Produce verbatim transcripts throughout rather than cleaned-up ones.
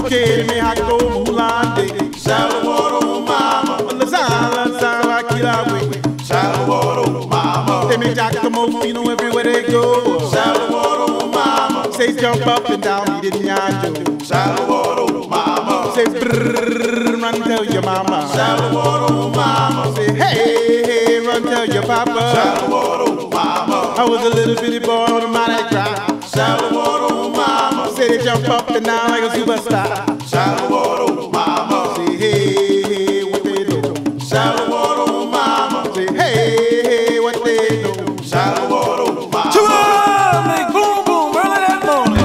che mi hacco mulande. Shallow mama. La sala sala kilawe. Shallow mama. They make Giacomo Fino everywhere they go. Shallow mama. Say jump up and down, he didn't yajo. Shallow mama. Say brrrr, run tell your mama. Shallow mama. Say hey, hey, run tell your papa. Shallow mama. I was a little bitty boy on the Monte Cristo. Shallow mama. Say they jump up and down like a superstar. Shallow mama. Say hey, hey, what they do. Shallow mama. Say hey, hey, what they do. Shallow mama. Chua, make boom boom early that morning.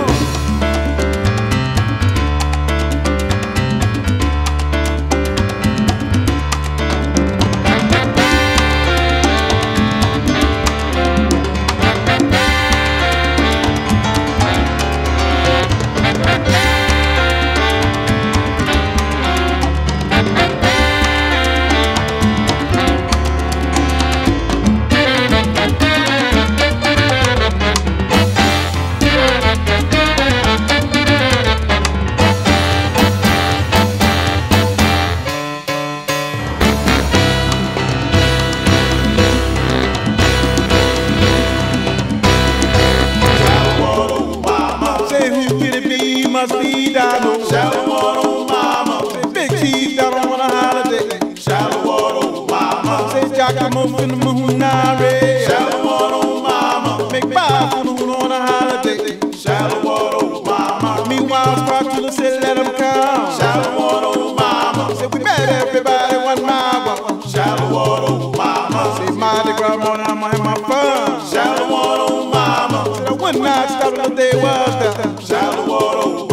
Must be down, Shallow mama. say big chief down on a holiday. Shallow mama. Say Giacomo in the Moonare. Shallow mama. Make five on the moon on a holiday. Shallow mama. Meanwhile, Spartula said let them come. Shallow mama. Say we met everybody one mile. Shallow mama. Say Mardi Gras morning I'ma have my fun. Shallow mama. Said I would not stop till the day was done. Shallow